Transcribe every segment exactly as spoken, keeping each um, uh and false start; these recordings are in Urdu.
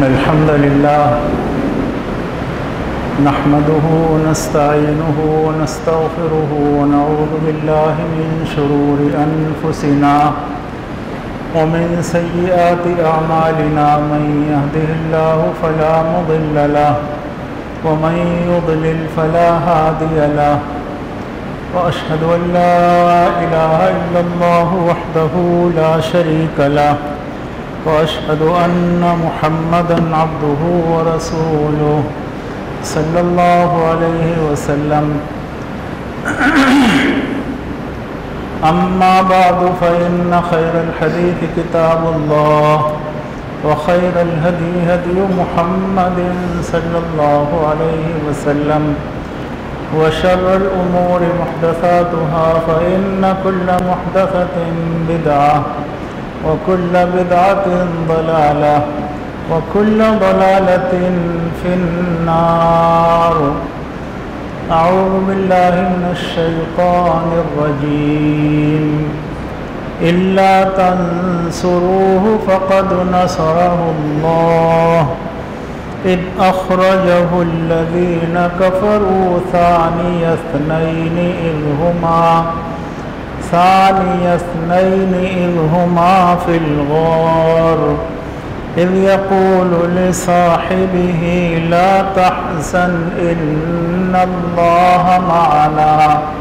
إن الحمد لله نحمده ونستعينه ونستغفره ونعوذ بالله من شرور أنفسنا ومن سيئات أعمالنا من يهده الله فلا مضل له ومن يضلل فلا هادي له وأشهد أن لا إله إلا الله وحده لا شريك له وأشهد أن محمدًا عبده ورسوله صلى الله عليه وسلم أما بعد فإن خير الحديث كتاب الله وخير الهدي هدي محمد صلى الله عليه وسلم وشر الأمور محدثاتها فإن كل محدثة بدعة وكل بدعة ضلالة وكل ضلالة في النار. أعوذ بالله من الشيطان الرجيم. إلا تنصروه فقد نصره الله إذ أخرجه الذين كفروا ثاني اثنين إذ هما ثاني اثنين إذ هما في الغار إذ يقول لصاحبه لا تحزن إن الله معنا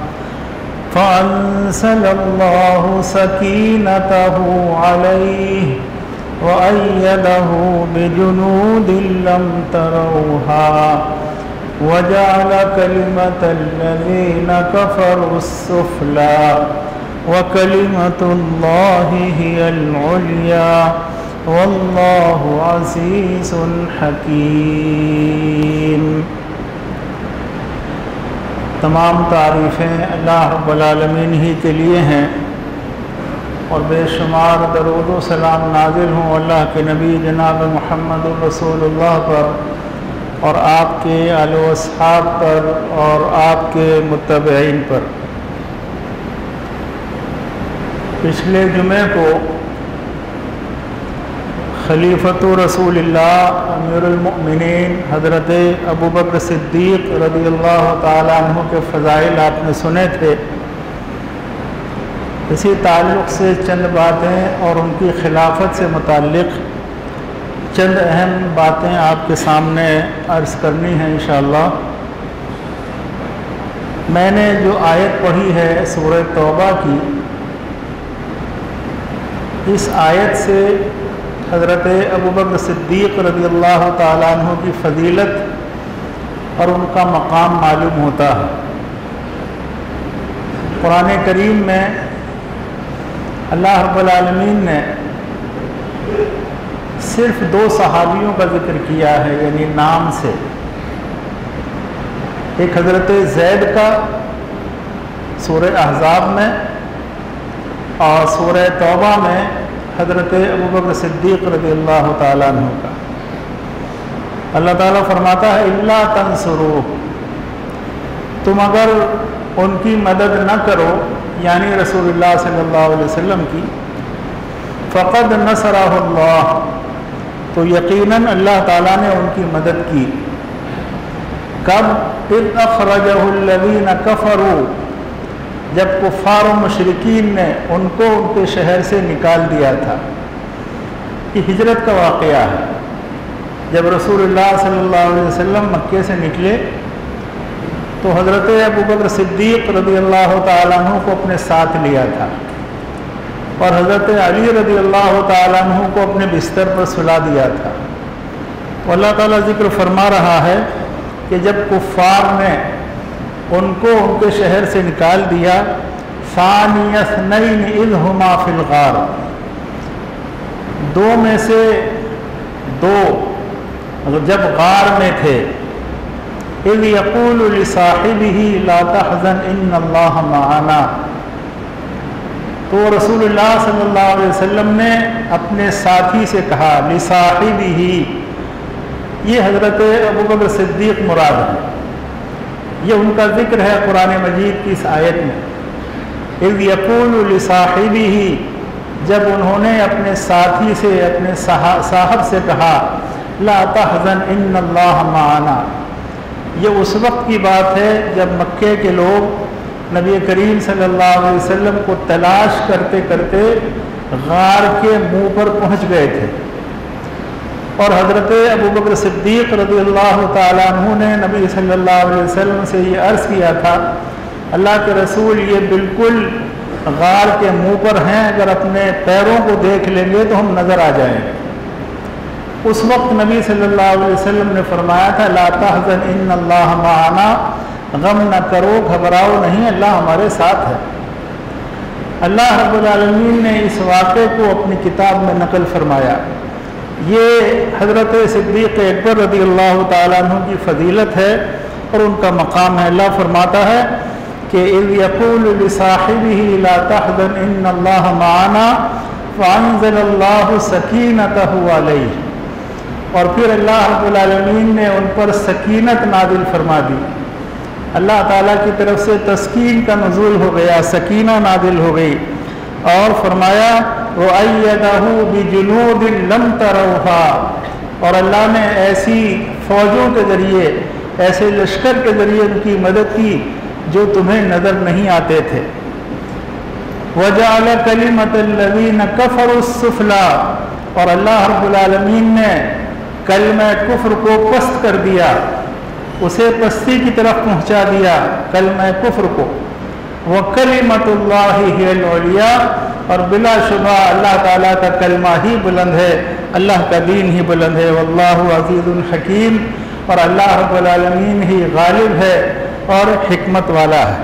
فأنزل الله سكينته عليه وأيده بجنود لم تروها وجعل كلمة الذين كفروا السفلى وكلمة الله هي العليا واللہ عزیز حکیم. تمام تعریفیں اللہ رب العالمین ہی کے لیے ہیں اور بے شمار درود و سلام نازل ہوں اللہ کے نبی جناب محمد الرسول اللہ پر اور آپ کے آل و اصحاب پر اور آپ کے متبعین پر. پچھلے جمعے کو خلیفۃ رسول اللہ امیر المؤمنین حضرت ابوبکر صدیق رضی اللہ تعالیٰ عنہ کے فضائل آپ نے سنے تھے. اسی تعلق سے چند باتیں اور ان کی خلافت سے متعلق چند اہم باتیں آپ کے سامنے عرض کرنی ہیں انشاءاللہ. میں نے جو آیت پڑھی ہے سورہ توبہ کی، اس آیت سے حضرت ابوبکر صدیق رضی اللہ تعالیٰ عنہ کی فضیلت اور ان کا مقام معلوم ہوتا ہے. قرآن کریم میں اللہ رب العالمین نے صرف دو صحابیوں کا ذکر کیا ہے، یعنی نام سے. ایک حضرت زید کا سورہ احزاب میں اور سورہ توبہ میں حضرت ابوبکر صدیق رضی اللہ تعالیٰ عنہ کا. اللہ تعالیٰ فرماتا ہے الا تنصروہ، تم اگر ان کی مدد نہ کرو یعنی رسول اللہ صلی اللہ علیہ وسلم کی، فقد نصرہ اللہ، تو یقیناً اللہ تعالیٰ نے ان کی مدد کی. کب؟ اذ اخرجہ الذین کفروا، جب کفار و مشرکین نے ان کو ان کے شہر سے نکال دیا تھا. یہ ہجرت کا واقعہ ہے. جب رسول اللہ صلی اللہ علیہ وسلم مکے سے نکلے تو حضرت ابوبکر صدیق رضی اللہ تعالیٰ عنہ کو اپنے ساتھ لیا تھا اور حضرت علی رضی اللہ تعالیٰ عنہ کو اپنے بستر پر سلا دیا تھا. تو اللہ تعالیٰ ذکر فرما رہا ہے کہ جب کفار نے ان کو ان کے شہر سے نکال دیا، ثانی اثنین اذ ہما فی الغار، دو میں سے دو جب غار میں تھے، اذ یقول لصاحبہ لا تحزن ان اللہ معنا، تو رسول اللہ صلی اللہ علیہ وسلم نے اپنے ساتھی سے کہا، لصاحبہ، یہ حضرت ابوبکر صدیق مراد ہے. یہ ان کا ذکر ہے قرآن مجید کی اس آیت میں. اذ یقول لصاحبہ، جب انہوں نے اپنے ساتھی سے، اپنے صاحب سے کہا لا تحزن ان اللہ معنا، یہ اس وقت کی بات ہے جب مکے کے لوگ نبی کریم صلی اللہ علیہ وسلم کو تلاش کرتے کرتے غار کے منہ پر پہنچ گئے تھے، اور حضرت ابوبکر صدیق رضی اللہ تعالیٰ عنہ نے نبی صلی اللہ علیہ وسلم سے یہ عرض کیا تھا، اللہ کے رسول یہ بالکل غار کے منہ پر ہیں، اگر اپنے پیروں کو دیکھ لیں گے تو ہم نظر آ جائیں گے۔ اس وقت نبی صلی اللہ علیہ وسلم نے فرمایا تھا لا تحزن ان اللہ معنا، غم نہ کرو، گھبراؤ نہیں، اللہ ہمارے ساتھ ہے۔ اللہ رب العالمین نے اس واقعے کو اپنی کتاب میں نقل فرمایا۔ یہ حضرت صدیق اکبر رضی اللہ تعالیٰ عنہ کی فضیلت ہے اور ان کا مقام ہے۔ اللہ فرماتا ہے کہ اذ یقول لصاحبہ لا تحزن ان اللہ معنا فانزل اللہ سکینتہ علیہ، اور پھر اللہ رب العالمین نے ان پر سکینت نازل فرما دی، اللہ تعالیٰ کی طرف سے تسکین کا نزول ہو گیا، سکینہ نازل ہو گئی، اور فرمایا وَأَيَّدَهُ بِجُنُودٍ لَمْ تَرَوْهَا، اور اللہ نے ایسی فوجوں کے ذریعے، ایسے لشکر کے ذریعے ان کی مدد کی جو تمہیں نظر نہیں آتے تھے۔ وَجَعَلَ كَلِمَةَ الَّذِينَ كَفَرُوا السُّفْلَىٰ، اور اللہ رب العالمین نے کلمہ کفر کو پست کر دیا، اسے پستی کی طرف پہنچا دیا کلمہ کفر کو۔ وَكَلِمَةُ اللَّهِ هِيَ الْعُلْيَا، اور بلا شبہ اللہ تعالیٰ کا کلمہ ہی بلند ہے، اللہ کا دین ہی بلند ہے۔ وَاللَّهُ عَزِيزٌ حَكِيمٌ، اور اللہ رب العالمین ہی غالب ہے اور حکمت والا ہے۔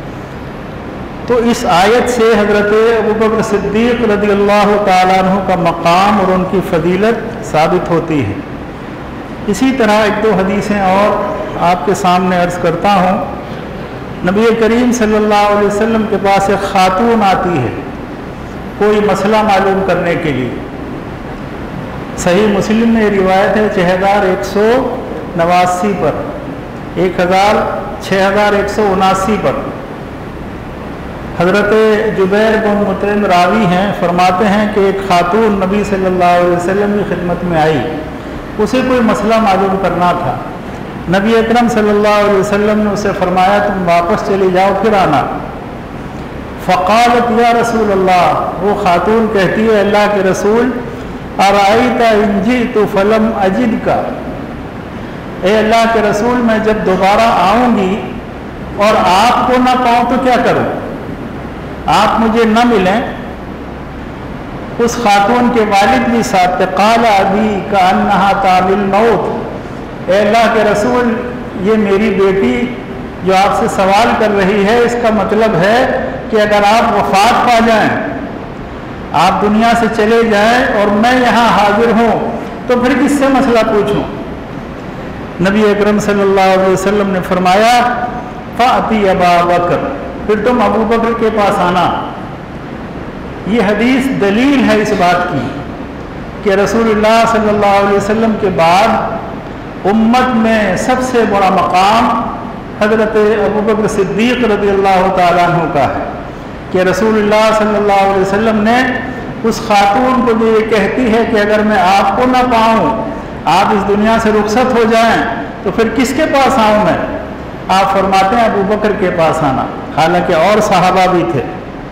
تو اس آیت سے حضرت ابوبکر صدیق رضی اللہ تعالیٰ عنہ کا مقام اور ان کی فضیلت ثابت ہوتی ہے۔ اسی طرح ایک دو حدیثیں اور آپ کے سامنے عرض کرتا ہوں۔ نبی کریم صلی اللہ علیہ وسلم کے پاس ایک خاتون آتی ہے کوئی مسئلہ معلوم کرنے کے لیے۔ صحیح مسلم میں یہ روایت ہے چھ ہزار ایک سو نواسی پر، ایک ہزار چھ ہزار ایک سو اناسی پر۔ حضرت جبیر بن مطعم راوی ہیں، فرماتے ہیں کہ ایک خاتون نبی صلی اللہ علیہ وسلم کی خدمت میں آئی، اسے کوئی مسئلہ معلوم کرنا تھا۔ نبی اکرم صلی اللہ علیہ وسلم نے اسے فرمایا تم واپس چلی جاؤ پھر آنا۔ فقالت یا رسول اللہ، وہ خاتون کہتی ہے اللہ کے رسول، ارأیت ان جئت فلم اجدک، اے اللہ کے رسول میں جب دوبارہ آؤں گی اور آپ کو نہ پاؤں تو کیا کروں، آپ مجھے نہ ملیں۔ اس خاتون کے والد بھی ساتھ تھے، قال ابی کأنہا تعمی الموت، اے اللہ کے رسول یہ میری بیٹی جو آپ سے سوال کر رہی ہے اس کا مطلب ہے کہ اگر آپ وفات پا جائیں، آپ دنیا سے چلے جائیں اور میں یہاں حاضر ہوں تو پھر کس سے مسئلہ پوچھوں۔ نبی اکرم صلی اللہ علیہ وسلم نے فرمایا فأتی ابا بکر، پھر تم ابو بکر کے پاس آنا۔ یہ حدیث دلیل ہے اس بات کی کہ رسول اللہ صلی اللہ علیہ وسلم کے بعد امت میں سب سے بڑا مقام حضرت ابوبکر صدیق رضی اللہ تعالیٰ عنہ کا ہے، کہ رسول اللہ صلی اللہ علیہ وسلم نے اس خاتون کو جو یہ کہتی ہے کہ اگر میں آپ کو نہ پاؤں، آپ اس دنیا سے رخصت ہو جائیں تو پھر کس کے پاس آؤں میں، آپ فرماتے ہیں ابو بکر کے پاس آنا، حالانکہ اور صحابہ بھی تھے۔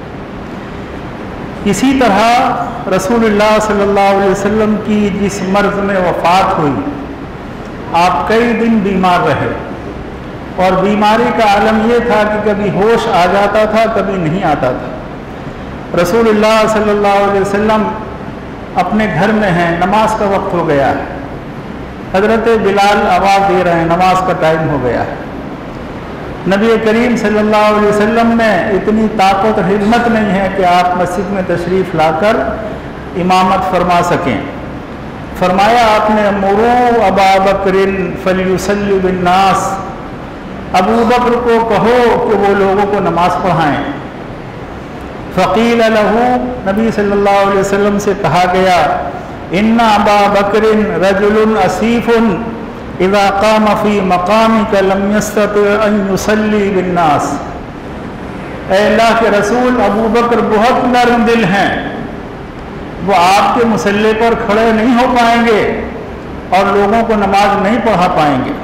اسی طرح رسول اللہ صلی اللہ علیہ وسلم کی جس مرض میں وفات ہوئی، آپ کئی دن بیمار رہے، اور بیماری کا عالم یہ تھا کہ کبھی ہوش آ جاتا تھا کبھی نہیں آتا تھا۔ رسول اللہ صلی اللہ علیہ وسلم اپنے گھر میں ہیں، نماز کا وقت ہو گیا ہے، حضرت بلال آواز دے رہے ہیں نماز کا ٹائم ہو گیا ہے۔ نبی کریم صلی اللہ علیہ وسلم نے اتنی طاقت اور ہمت نہیں ہے کہ آپ مسجد میں تشریف لا کر امامت فرما سکیں۔ فرمایا آپ نے مرو ابا بکر فلیصلی بالناس، ابو بکر کو کہو کہ وہ لوگوں کو نماز پڑھائیں۔ فقیل لہ، نبی صلی اللہ علیہ وسلم سے کہا گیا ان ابا بکر رجل اسیف اذا قام فی مقامک لم یستطع ان یصلی بالناس، اے اللہ کے رسول ابو بکر بہت نرم دل ہیں، وہ آپ کے مصلی پر کھڑے نہیں ہو پائیں گے اور لوگوں کو نماز نہیں پڑھا پائیں گے۔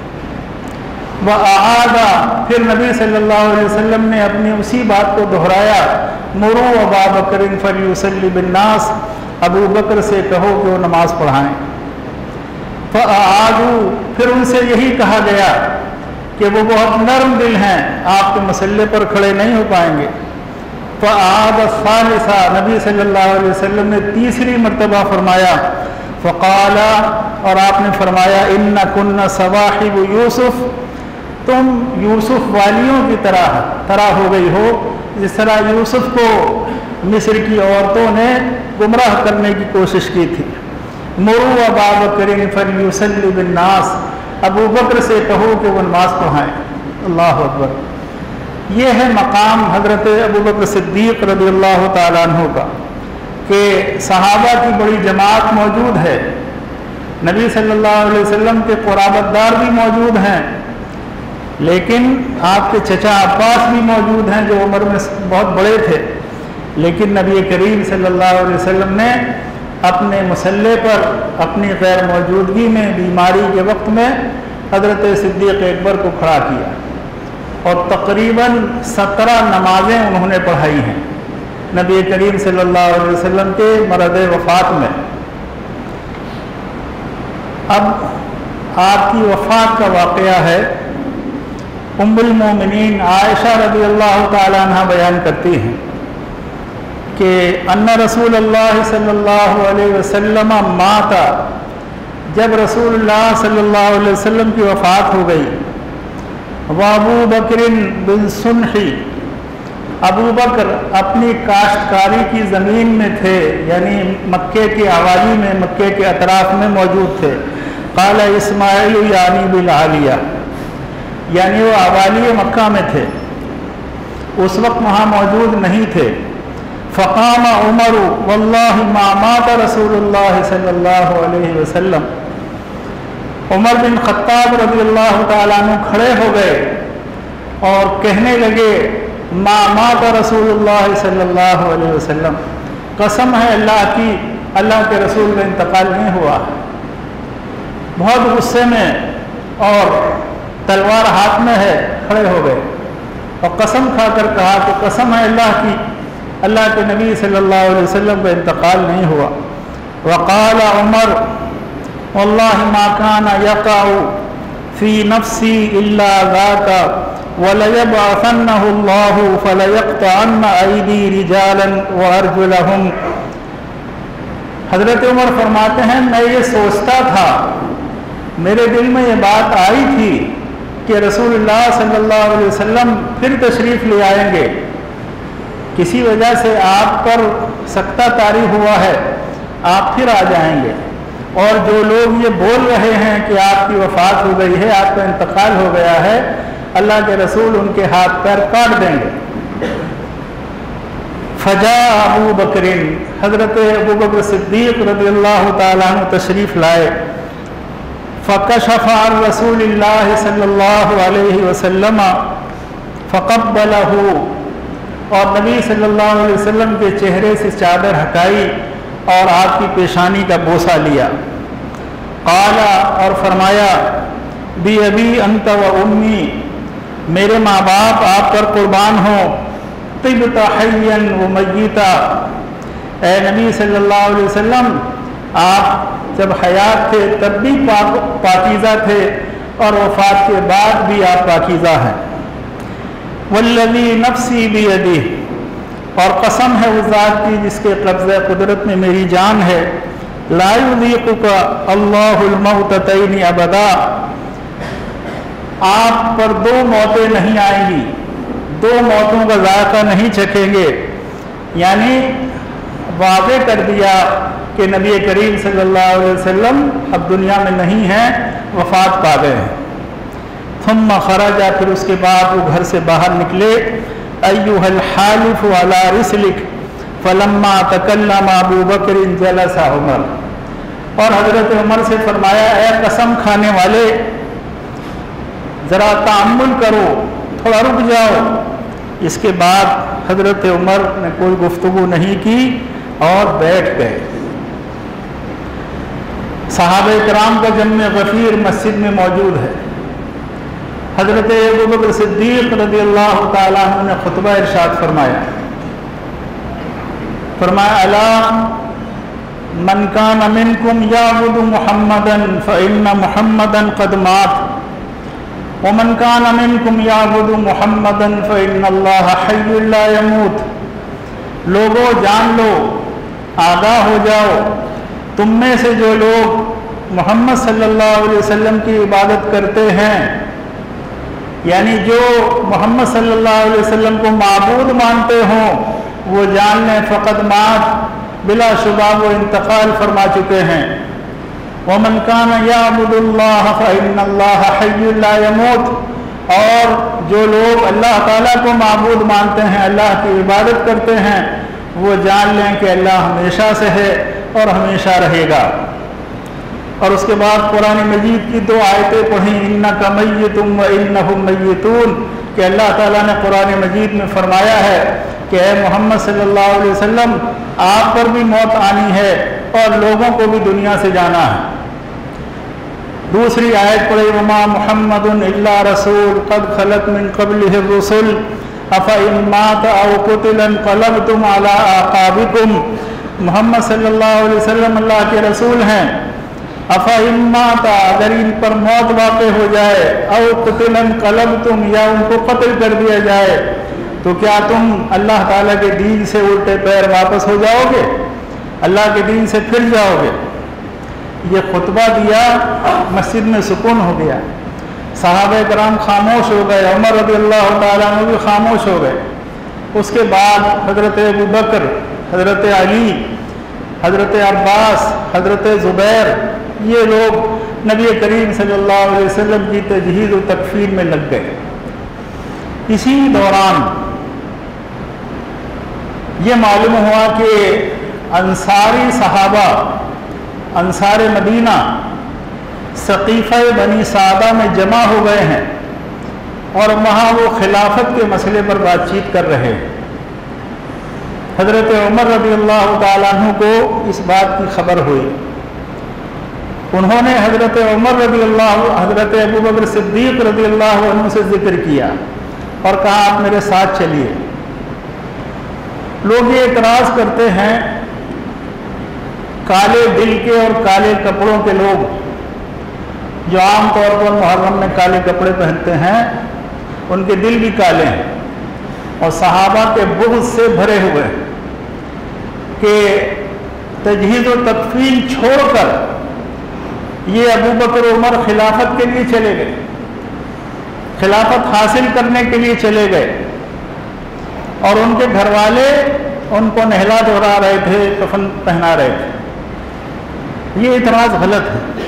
وَأَعَادَ پھر نبی صلی اللہ علیہ وسلم نے اپنی اسی بات کو دہرایا، مُرُوا أَبَا بَكْرٍ فَلْيُصَلِّ بِالنَّاسِ ابو بکر سے کہو کہ وہ نماز پڑھائیں۔ فَأَعَادُوا پھر ان سے یہی کہا گیا کہ وہ بہت نرم دل ہیں، آپ کے مسئلے پر کھڑے نہیں ہو پائیں گے۔ فَأَعَادَ الثَّالِثَةَ نبی صلی اللہ علیہ وسلم نے تیسری مرتبہ فرمایا، فقال اور آپ نے فرمایا، إِنَّكُنَّ صَوَاحِبُ يُوسُف تم یوسف والیوں کی طرح طرح ہو گئی ہو، جس طرح یوسف کو مصر کی عورتوں نے گمراہ کرنے کی کوشش کی تھی۔ مُرُوا أَبَا بَكْرٍ فَلْيُصَلِّ بِالنَّاسِ ابو بکر سے کہو کہ وہ نماز پڑھائیں۔ اللہ اکبر۔ یہ ہے مقام حضرت ابو بکر صدیق رضی اللہ تعالیٰ عنہ کا کہ صحابہ کی بڑی جماعت موجود ہے، نبی صلی اللہ علیہ وسلم کے قرابت دار بھی موجود ہیں، لیکن آپ کے چچا عباس بھی موجود ہیں جو عمر میں بہت بڑے تھے، لیکن نبی کریم صلی اللہ علیہ وسلم نے اپنے مسلح پر اپنی غیر موجودگی میں بیماری کے وقت میں حضرت صدیق اکبر کو کھڑا کیا اور تقریباً سترہ نمازیں انہوں نے پڑھائی ہیں نبی کریم صلی اللہ علیہ وسلم کے مرض وفات میں۔ اب آپ کی وفات کا واقعہ ہے، ام المومنین عائشہ رضی اللہ تعالیٰ عنہ بیان کرتی ہیں کہ ان رسول اللہ صلی اللہ علیہ وسلم مات، جب رسول اللہ صلی اللہ علیہ وسلم کی وفات ہو گئی، وابو بکر بالسنح ابو بکر اپنی کاشتکاری کی زمین میں تھے، یعنی مکے کی آبادی میں، مکے کے اطراف میں موجود تھے۔ قال اسماعیل یعنی بالعالیہ، یعنی وہ آبالی مکہ میں تھے، اس وقت وہاں موجود نہیں تھے۔ فقام عمر واللہ ما مات رسول اللہ صلی اللہ علیہ وسلم، عمر بن خطاب رضی اللہ تعالیٰ عنہ کھڑے ہو گئے اور کہنے لگے، ما مات رسول اللہ صلی اللہ علیہ وسلم، قسم ہے اللہ کی، اللہ کے رسول کا انتقال نہیں ہوا۔ بہت غصے میں اور تلوار ہاتھ میں ہے کھڑے ہو گئے اور قسم کھا کر کہا کہ قسم ہے اللہ کی، اللہ کے نبی صلی اللہ علیہ وسلم کا انتقال نہیں ہوا۔ وقال عمر واللہ ما کان یقع فی نفسی الا ذاک ولیبعثنہ اللہ فلیقطعن ایدی رجالا وارجلہم۔ حضرت عمر فرماتے ہیں میں یہ سوچتا تھا، میرے دل میں یہ بات آئی تھی کہ رسول اللہ صلی اللہ علیہ وسلم پھر تشریف لے آئیں گے، کسی وجہ سے آپ پر سکتہ طاری ہوا ہے، آپ پھر آ جائیں گے، اور جو لوگ یہ بول رہے ہیں کہ آپ کی وفات ہو گئی ہے، آپ کا انتقال ہو گیا ہے، اللہ کے رسول ان کے ہاتھ پیر کاٹ دیں گے۔ فجاء ابو بکر، حضرت ابو بکر صدیق رضی اللہ تعالیٰ عنہ تشریف لائے۔ فکشف عن رسول اللہ صلی اللہ علیہ وسلم فقبلہ، اور نبی صلی اللہ علیہ وسلم کے چہرے سے چادر ہٹائی اور آپ کی پیشانی کا بوسہ لیا۔ قال، اور فرمایا، بی ابی انت و امی، میرے ماں باپ آپ پر قربان ہوں، طبت حیا و میتا، اے نبی صلی اللہ علیہ وسلم آپ جب حیات تھے تب بھی پاک پاکیزہ تھے اور وفات کے بعد بھی آپ پاکیزہ ہیں۔ والذی نفسی بیدہ، اور قسم ہے اس ذات کی جس کے قبضہ قدرت میں میری جان ہے، لا یذیقک اللہ الموتتین ابدا، آپ پر دو موتیں نہیں آئیں گی، دو موتوں کا ذائقہ نہیں چکھیں گے، یعنی واضح کر دیا کہ نبی کریم صلی اللہ علیہ وسلم اب دنیا میں نہیں ہیں، وفات پا گئے ہیں۔ ثم خرج، پھر اس کے بعد وہ گھر سے باہر نکلے۔ ایھا الحالف علی رسلک فلما تکلم ابو بکر جلس عمر، اور حضرت عمر سے فرمایا، اے قسم کھانے والے ذرا تأمل کرو، تھوڑا رک جاؤ۔ اس کے بعد حضرت عمر نے کوئی گفتگو نہیں کی اور بیٹھ گئے۔ صحابہ کرام کا جمع غفیر مسجد میں موجود ہے۔ حضرت ابوبکر صدیق رضی اللہ تعالیٰ عنہ نے خطبہ ارشاد فرمایا فرمایا الا من کان منکم یعبد محمدا فإن محمدا قد مات ومن کان منکم یعبد محمدا فإن اللہ حی لا یموت۔ لوگوں جان لو، آگاہ ہو جاؤ، تم میں سے جو لوگ محمد صلی اللہ علیہ وسلم کی عبادت کرتے ہیں، یعنی جو محمد صلی اللہ علیہ وسلم کو معبود مانتے ہوں، وہ جان لیں فقط مات، بلا شبہ وہ انتقال فرما چکے ہیں۔ ومن کان یعبد اللہ فإن اللہ حی لا یموت، اور جو لوگ اللہ تعالیٰ کو معبود مانتے ہیں، اللہ کی عبادت کرتے ہیں، وہ جان لیں کہ اللہ ہمیشہ سے ہے اور ہمیشہ رہے گا۔ اور اس کے بعد قرآن مجید کی دو آیتیں پڑھیں، انک میت وانہم میتون، کہ اللہ تعالیٰ نے قرآن مجید میں فرمایا ہے کہ اے محمد صلی اللہ علیہ وسلم، آپ پر بھی موت آنی ہے اور لوگوں کو بھی دنیا سے جانا ہے۔ دوسری آیت پڑھی وما محمد الا رسول قد خلت من قبلہ الرسل افإن مات او قتل انقلبتم علی اعقابکم۔ محمد صلی اللہ علیہ وسلم اللہ کے رسول ہیں، افإن مات، اگر ان پر موت واقع ہو جائے، او قتل انقلبتم، یا ان کو قتل کر دیا جائے، تو کیا تم اللہ تعالیٰ کے دین سے الٹے پیر واپس ہو جاؤ گے، اللہ کے دین سے پھر جاؤ گے؟ یہ خطبہ دیا، مسجد میں سکون ہو گیا، صحابہ کرام خاموش ہو گئے، عمر رضی اللہ تعالیٰ عنہ بھی خاموش ہو گئے۔ اس کے بعد حضرت ابوبکر، حضرت علی، حضرت عباس، حضرت زبیر، یہ لوگ نبی کریم صلی اللہ علیہ وسلم کی تجہیز و تکفین میں لگ گئے۔ اسی دوران یہ معلوم ہوا کہ انصاری صحابہ، انصار مدینہ سقیفہ بنی سعدہ میں جمع ہو گئے ہیں اور وہاں وہ خلافت کے مسئلے پر بات چیت کر رہے ہیں۔ حضرت عمر رضی اللہ تعالیٰ عنہ کو اس بات کی خبر ہوئی، انہوں نے حضرت عمر رضی اللہ حضرت ابوبکر صدیق رضی اللہ عنہ سے ذکر کیا اور کہا آپ میرے ساتھ چلیے۔ لوگ یہ اعتراض کرتے ہیں، کالے دل کے اور کالے کپڑوں کے لوگ جو عام طور پر محرم میں کالے کپڑے پہنتے ہیں، ان کے دل بھی کالے ہیں اور صحابہ کے بغض سے بھرے ہوئے ہیں کہ تجہیز و تکفین چھوڑ کر یہ ابوبکر عمر خلافت کے لیے چلے گئے، خلافت حاصل کرنے کے لیے چلے گئے، اور ان کے گھر والے ان کو نہلا دھلا رہے تھے، کفن پہنا رہے تھے۔ یہ اعتراض غلط ہے۔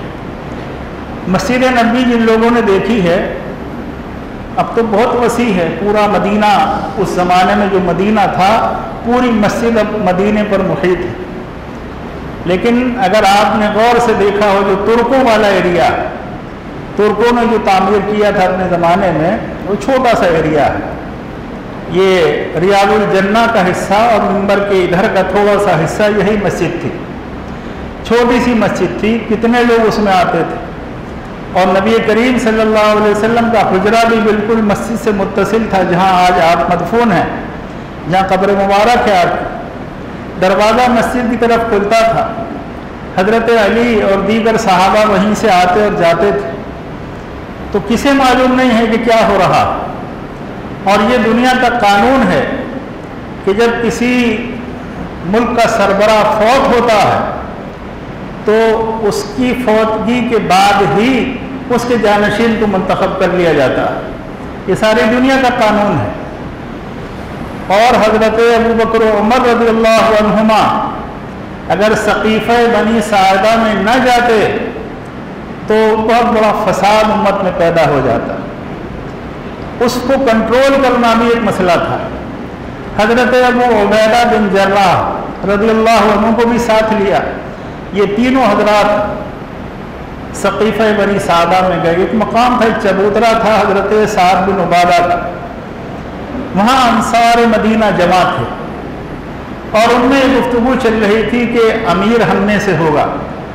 مسجد نبوی جن لوگوں نے دیکھی ہے، اب تو بہت وسیع ہے، پورا مدینہ، اس زمانے میں جو مدینہ تھا پوری مسجد اب مدینے پر محیط ہے، لیکن اگر آپ نے غور سے دیکھا ہو جو ترکوں والا ایریا، ترکوں نے جو تعمیر کیا تھا اپنے زمانے میں، وہ چھوٹا سا ایریا ہے، یہ ریاض الجنہ کا حصہ اور منبر کے ادھر کا تھوڑا سا حصہ یہی مسجد تھی، چھوٹی سی مسجد تھی، کتنے لوگ اس میں آتے تھے، اور نبی کریم صلی اللہ علیہ وسلم کا حجرہ بھی بالکل مسجد سے متصل تھا، جہاں آج آپ مدفون ہیں، جہاں قبر مبارک ہے آپ کی، دروازہ مسجد کی طرف کھلتا تھا، حضرت علی اور دیگر صحابہ وہیں سے آتے اور جاتے تھے، تو کسے معلوم نہیں ہے کہ کیا ہو رہا، اور یہ دنیا کا قانون ہے کہ جب کسی ملک کا سربراہ فوت ہوتا ہے تو اس کی فوتگی کے بعد ہی اس کے جانشین کو منتخب کر لیا جاتا ہے، یہ ساری دنیا کا قانون ہے۔ اور حضرت ابوبکر و عمر رضی اللہ عنہما اگر سقیفہ بنی سعدہ میں نہ جاتے تو بہت بڑا فساد امت میں پیدا ہو جاتا، اس کو کنٹرول کرنا بھی ایک مسئلہ تھا۔ حضرت ابو عبیدہ بن جراح رضی اللہ عنہ کو بھی ساتھ لیا، یہ تینوں حضرات سقیفہ بنی سعدہ میں گئے، ایک مقام تھا، ایک چبوترا تھا حضرت سعد بن عبادہ کا، وہاں انصار مدینہ جمع تھے، اور ان میں گفتگو چل رہی تھی کہ امیر ہم میں سے ہوگا،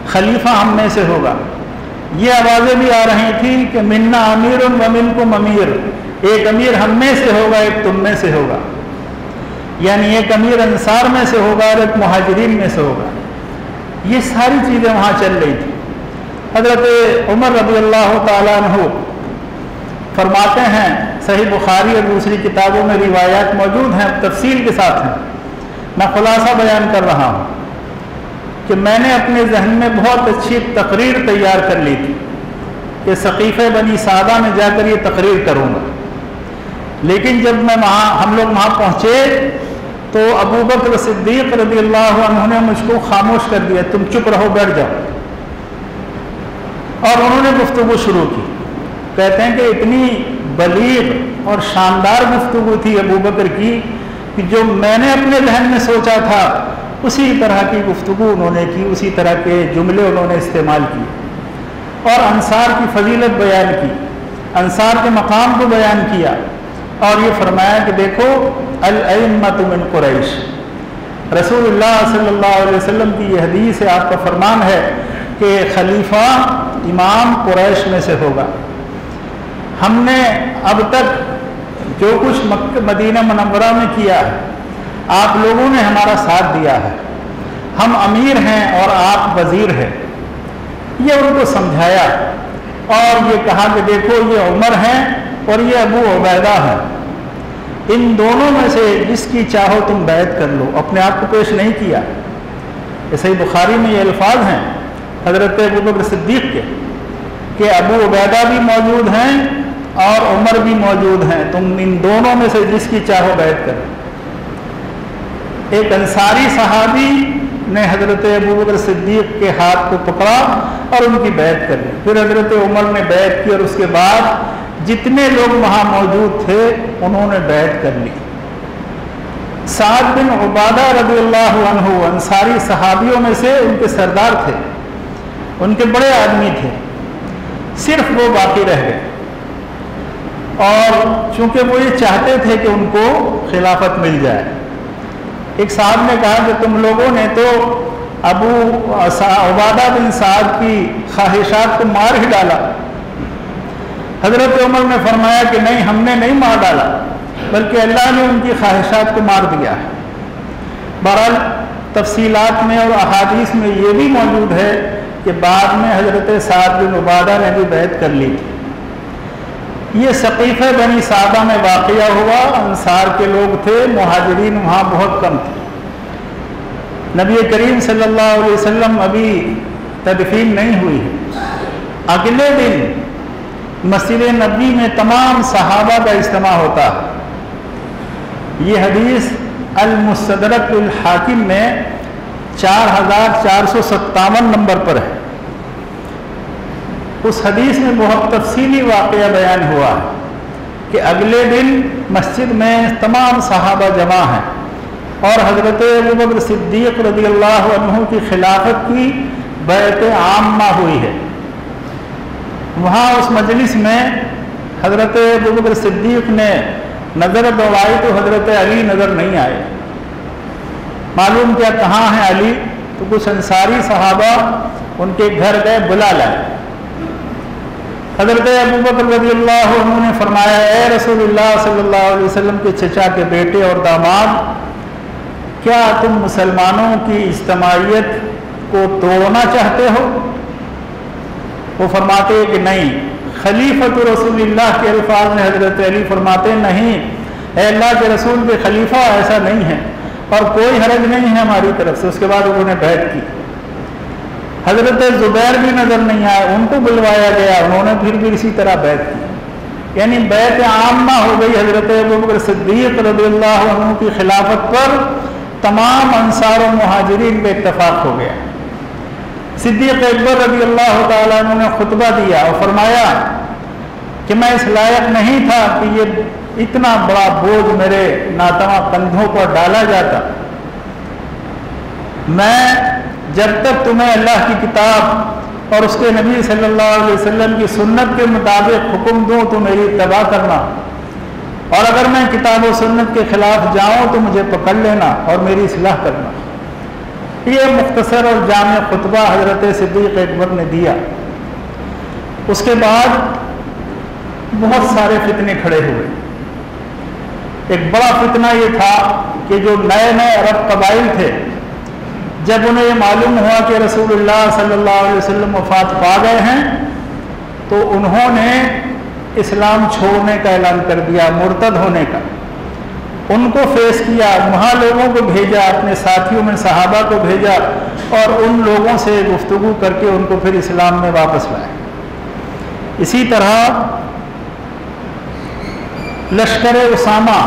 خلیفہ ہم میں سے ہوگا۔ یہ آوازیں بھی آ رہی تھیں کہ منا امیر و منکم امیر، ایک امیر ہم میں سے ہوگا، ایک تم میں سے ہوگا، یعنی ایک امیر انصار میں سے ہوگا اور ایک مہاجرین میں سے ہوگا۔ یہ ساری چیزیں وہاں چل رہی تھیں۔ حضرت عمر رضی اللہ تعالیٰ عنہ فرماتے ہیں، صحیح بخاری اور دوسری کتابوں میں روایات موجود ہیں، تفصیل کے ساتھ ہیں، میں خلاصہ بیان کر رہا ہوں کہ میں نے اپنے ذہن میں بہت اچھی تقریر تیار کر لی تھی کہ سقیفہ بنی سعدہ میں جا کر یہ تقریر کروں گا، لیکن جب میں وہاں ہم لوگ وہاں پہنچے تو ابو بکر صدیق رضی اللہ عنہ نے مجھ کو خاموش کر دیا، تم چپ رہو، بیٹھ جاؤ، اور انہوں نے گفتگو شروع کی۔ کہتے ہیں کہ اتنی بلیغ اور شاندار گفتگو تھی ابو بکر کی کہ جو میں نے اپنے ذہن میں سوچا تھا اسی طرح کی گفتگو انہوں نے کی، اسی طرح کے جملے انہوں نے استعمال کیے اور انصار کی فضیلت بیان کی، انصار کے مقام کو بیان کیا، اور یہ فرمایا کہ دیکھو الائمۃ من قریش، رسول اللہ صلی اللہ علیہ وسلم کی یہ حدیث ہے، آپ کا فرمان ہے کہ خلیفہ امام قریش میں سے ہوگا۔ ہم نے اب تک جو کچھ مکہ مدینہ منورہ میں کیا ہے آپ لوگوں نے ہمارا ساتھ دیا ہے، ہم امیر ہیں اور آپ وزیر ہیں، یہ ان کو سمجھایا اور یہ کہا کہ دیکھو یہ عمر ہیں اور یہ ابو عبیدہ ہیں، ان دونوں میں سے جس کی چاہو تم بیعت کر لو، اپنے آپ کو پیش نہیں کیا۔ یہ صحیح بخاری میں یہ الفاظ ہیں حضرت ابو بکر صدیق کے کہ ابو عبیدہ بھی موجود ہیں اور عمر بھی موجود ہیں، تم ان دونوں میں سے جس کی چاہو بیعت کرو۔ ایک انصاری صحابی نے حضرت ابو بکر صدیق کے ہاتھ کو پکڑا اور ان کی بیعت کر لی، پھر حضرت عمر نے بیعت کی اور اس کے بعد جتنے لوگ وہاں موجود تھے انہوں نے بیعت کر لی۔ سعد بن عبادہ رضی اللہ عنہ انصاری صحابیوں میں سے ان کے سردار تھے، ان کے بڑے آدمی تھے، صرف وہ باقی رہ گئے، اور چونکہ وہ یہ چاہتے تھے کہ ان کو خلافت مل جائے۔ ایک صاحب نے کہا کہ تم لوگوں نے تو ابو عبادہ بن سعد کی خواہشات کو مار ہی ڈالا۔ حضرت عمر نے فرمایا کہ نہیں، ہم نے نہیں مار ڈالا بلکہ اللہ نے ان کی خواہشات کو مار دیا ہے۔ بہرحال تفصیلات میں اور احادیث میں یہ بھی موجود ہے کہ بعد میں حضرت سعد بن عبادہ نے بھی بیعت کر لی تھی۔ یہ سقیفہ بنی سعدہ میں واقعہ ہوا، انصار کے لوگ تھے، مہاجرین وہاں بہت کم تھے۔ نبی کریم صلی اللہ علیہ وسلم ابھی تدفین نہیں ہوئی ہے، اگلے دن مسجد نبی میں تمام صحابہ کا اجتماع ہوتا ہے۔ یہ حدیث المستدرک الحاکم میں چار ہزار چار سو ستاون نمبر پر ہے۔ اس حدیث میں بہت تفصیلی واقعہ بیان ہوا ہے کہ اگلے دن مسجد میں تمام صحابہ جمع ہیں اور حضرت ابو بکر صدیق رضی اللہ عنہ کی خلافت کی بیعت عامہ ہوئی ہے۔ وہاں اس مجلس میں حضرت ابو بکر صدیق نے نظر دوڑائی تو حضرت علی نظر نہیں آئے۔ معلوم کیا کہاں ہیں علی؟ تو کچھ انصاری صحابہ ان کے گھر گئے، بلا لائے۔ حضرت ابو بکر رضی اللہ عنہ نے فرمایا، اے رسول اللہ صلی اللہ علیہ وسلم کے چچا کے بیٹے اور داماد، کیا تم مسلمانوں کی اجتماعیت کو توڑنا چاہتے ہو؟ وہ فرماتے ہیں کہ نہیں۔ خلیفۃ رسول اللہ کے الفاظ میں حضرت علی فرماتے ہیں نہیں، اے اللہ کے رسول کے خلیفہ ایسا نہیں ہے اور کوئی حرج نہیں ہے ہماری طرف سے۔ اس کے بعد انہوں نے بیعت کی۔ حضرت زبیر بھی نظر نہیں آئے، ان کو بلوایا گیا، انہوں نے پھر بھی اسی طرح بیعت کی، یعنی بیعت عامہ ہو گئی حضرت ابو بکر صدیق رضی اللہ عنہ کی خلافت پر۔ تمام انصار و مہاجرین پہ اتفاق ہو گیا۔ صدیق اکبر رضی اللہ تعالیٰ عنہ نے خطبہ دیا اور فرمایا کہ میں اس لائق نہیں تھا کہ یہ اتنا بڑا بوجھ میرے ناتواں کندھوں پر ڈالا جاتا۔ میں جب تک تمہیں اللہ کی کتاب اور اس کے نبی صلی اللہ علیہ وسلم کی سنت کے مطابق حکم دوں تو میری اتباع کرنا، اور اگر میں کتاب و سنت کے خلاف جاؤں تو مجھے پکڑ لینا اور میری اصلاح کرنا۔ یہ مختصر اور جامع خطبہ حضرت صدیق اکبر نے دیا۔ اس کے بعد بہت سارے فتنے کھڑے ہوئے۔ ایک بڑا فتنہ یہ تھا کہ جو نئے نئے عرب قبائل تھے، جب انہیں یہ معلوم ہوا کہ رسول اللہ صلی اللہ علیہ وسلم وفات پا گئے ہیں تو انہوں نے اسلام چھوڑنے کا اعلان کر دیا، مرتد ہونے کا۔ ان کو فیس کیا، وہاں لوگوں کو بھیجا، اپنے ساتھیوں میں صحابہ کو بھیجا اور ان لوگوں سے گفتگو کر کے ان کو پھر اسلام میں واپس لائے۔ اسی طرح لشکر اسامہ،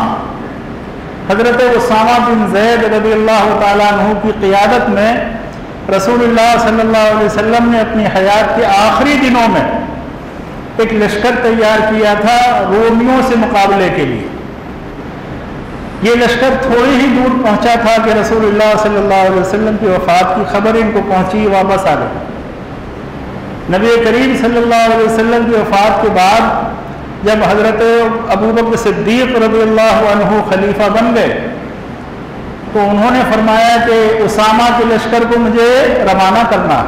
حضرت اسامہ بن زید رضی اللہ تعالیٰ عنہ کی قیادت میں رسول اللہ صلی اللہ علیہ وسلم نے اپنی حیات کے آخری دنوں میں ایک لشکر تیار کیا تھا رومیوں سے مقابلے کے لیے۔ یہ لشکر تھوڑی ہی دور پہنچا تھا کہ رسول اللہ صلی اللہ علیہ وسلم کی وفات کی خبر ان کو پہنچی، واپس آ گئے۔ نبی کریم صلی اللہ علیہ وسلم کی وفات کے بعد جب حضرت ابو بکر صدیق رضی اللہ عنہ خلیفہ بن گئے تو انہوں نے فرمایا کہ اسامہ کے لشکر کو مجھے روانہ کرنا۔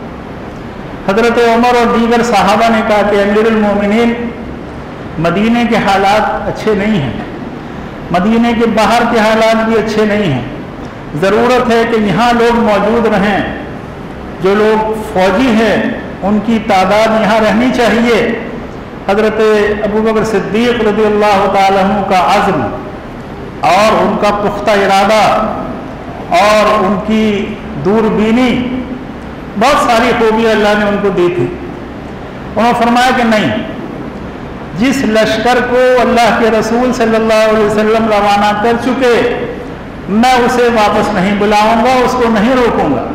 حضرت عمر اور دیگر صحابہ نے کہا کہ امیر المومنین، مدینے کے حالات اچھے نہیں ہیں، مدینے کے باہر کے حالات بھی اچھے نہیں ہیں، ضرورت ہے کہ یہاں لوگ موجود رہیں، جو لوگ فوجی ہیں ان کی تعداد یہاں رہنی چاہیے۔ حضرت ابو بکر صدیق رضی اللہ تعالیٰ عنہ کا عزم اور ان کا پختہ ارادہ اور ان کی دور بینی، بہت ساری خوبی اللہ نے ان کو دی تھی۔ انہوں نے فرمایا کہ نہیں، جس لشکر کو اللہ کے رسول صلی اللہ علیہ وسلم روانہ کر چکے میں اسے واپس نہیں بلاؤں گا، اس کو نہیں روکوں گا،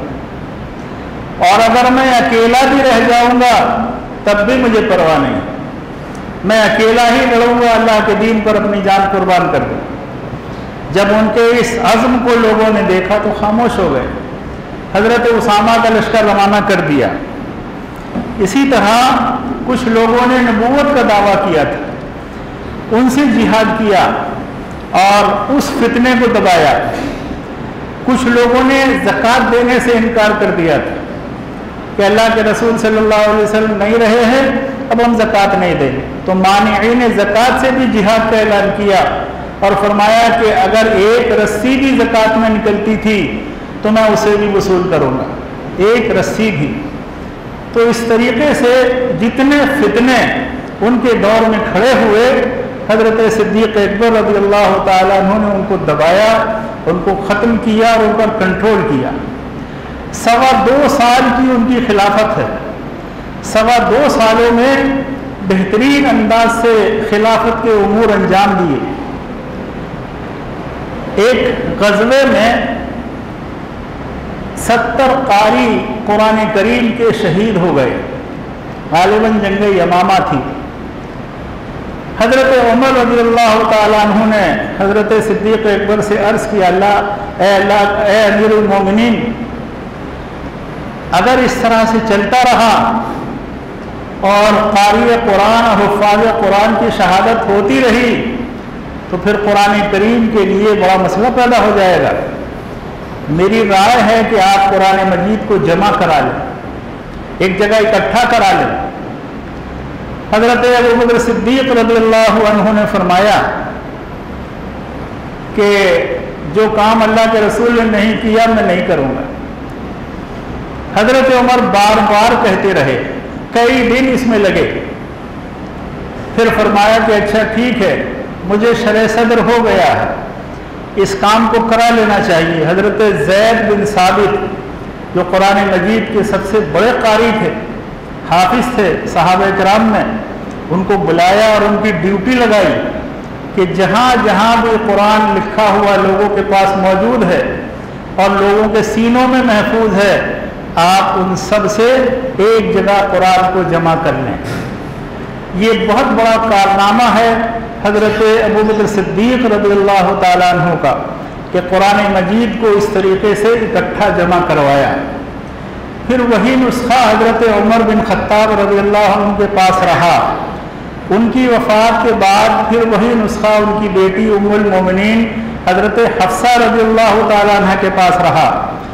اور اگر میں اکیلا بھی رہ جاؤں گا تب بھی مجھے پرواہ نہیں، میں اکیلا ہی لڑوں گا، اللہ کے دین پر اپنی جان قربان کر دوں۔ جب ان کے اس عزم کو لوگوں نے دیکھا تو خاموش ہو گئے، حضرت اسامہ کا لشکر روانہ کر دیا۔ اسی طرح کچھ لوگوں نے نبوت کا دعویٰ کیا تھا، ان سے جہاد کیا اور اس فتنے کو دبایا۔ کچھ لوگوں نے زکوٰۃ دینے سے انکار کر دیا تھا کہ اللہ کے رسول صلی اللہ علیہ وسلم نہیں رہے ہیں، اب ہم زکوٰۃ نہیں دیں گے، تو مانعین زکوٰۃ سے بھی جہاد کا اعلان کیا اور فرمایا کہ اگر ایک رسی بھی زکوٰۃ میں نکلتی تھی تو میں اسے بھی وصول کروں گا، ایک رسی بھی۔ تو اس طریقے سے جتنے فتنے ان کے دور میں کھڑے ہوئے، حضرت صدیق اکبر رضی اللہ تعالیٰ عنہ نے ان کو دبایا، ان کو ختم کیا اور ان پر کنٹرول کیا۔ سوا دو سال کی ان کی خلافت ہے، سوا دو سالوں میں بہترین انداز سے خلافت کے امور انجام دیے۔ ایک غزوے میں ستر قاری قرآن کریم کے شہید ہو گئے، غالباً جنگ یمامہ تھی۔ حضرت عمر رضی اللہ تعالیٰ عنہ نے حضرت صدیق اکبر سے عرض کیا، اللہ اے اللہ اے امیر المومنین، اگر اس طرح سے چلتا رہا اور قاری قرآن اور حفاظ قرآن کی شہادت ہوتی رہی تو پھر قرآن کریم کے لیے بڑا مسئلہ پیدا ہو جائے گا۔ میری رائے ہے کہ آپ قرآن مجید کو جمع کرا لیں، ایک جگہ اکٹھا کرا لیں۔ حضرت ابو بکر صدیق رضی اللہ عنہ نے فرمایا کہ جو کام اللہ کے رسول نے نہیں کیا میں نہیں کروں گا۔ حضرت عمر بار بار کہتے رہے، کئی دن اس میں لگے، پھر فرمایا کہ اچھا ٹھیک ہے، مجھے شرح صدر ہو گیا ہے، اس کام کو کرا لینا چاہیے۔ حضرت زید بن ثابت جو قرآن مجید کے سب سے بڑے قاری تھے، حافظ تھے صحابہ کرام میں، ان کو بلایا اور ان کی ڈیوٹی لگائی کہ جہاں جہاں بھی قرآن لکھا ہوا لوگوں کے پاس موجود ہے اور لوگوں کے سینوں میں محفوظ ہے، آپ ان سب سے ایک جگہ قرآن کو جمع کر لیں۔ یہ بہت بڑا کارنامہ ہے حضرت ابو بکر صدیق رضی اللہ تعالیٰ عنہ کا کہ قرآن مجید کو اس طریقے سے اکٹھا جمع کروایا۔ پھر وہی نسخہ حضرت عمر بن خطاب رضی اللہ عنہ کے پاس رہا، ان کی وفات کے بعد پھر وہی نسخہ ان کی بیٹی ام المومنین حضرت حفصہ رضی اللہ تعالیٰ عنہ کے پاس رہا۔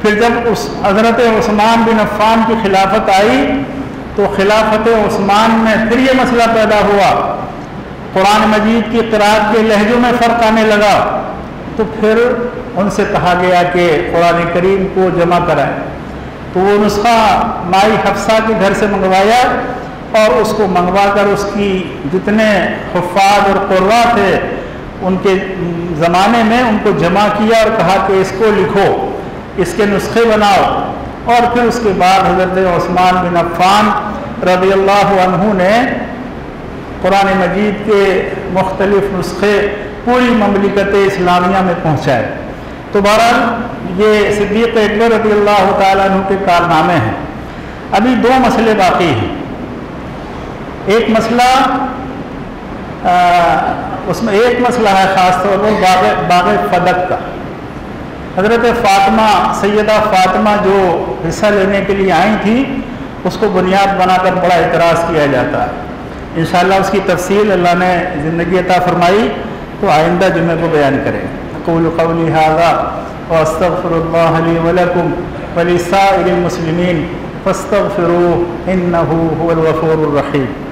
پھر جب اس حضرت عثمان بن عفان کی خلافت آئی تو خلافت عثمان میں پھر یہ مسئلہ پیدا ہوا، قرآن مجید کی قراءت کے لہجوں میں فرق آنے لگا، تو پھر ان سے کہا گیا کہ قرآن کریم کو جمع کرائیں، تو وہ نسخہ مائی حفصہ کے گھر سے منگوایا اور اس کو منگوا کر اس کی جتنے حفاظ اور قرآ تھے ان کے زمانے میں ان کو جمع کیا اور کہا کہ اس کو لکھو، اس کے نسخے بناؤ، اور پھر اس کے بعد حضرت عثمان بن عفان رضی اللہ عنہ نے قرآن مجید کے مختلف نسخے پوری مملکت اسلامیہ میں پہنچائے۔ تو بہرحال یہ صدیق اکبر رضی اللہ تعالیٰ عنہ کے کارنامے ہیں۔ ابھی دو مسئلے باقی ہیں۔ ایک مسئلہ آ, اس میں ایک مسئلہ ہے خاص طور پر باغ باغ فدق کا۔ حضرت فاطمہ سیدہ فاطمہ جو حصہ لینے کے لیے آئی تھی اس کو بنیاد بنا کر بڑا اعتراض کیا جاتا ہے۔ انشاءاللہ اس کی تفصیل اللہ نے زندگی عطا فرمائی تو آئندہ جمعے کو بیان کریں۔ اقول قولی ھذا واستغفر اللہ لی ولکم ولسائر المسلمین فاستغفروہ انہ هو الغفور الرحیم۔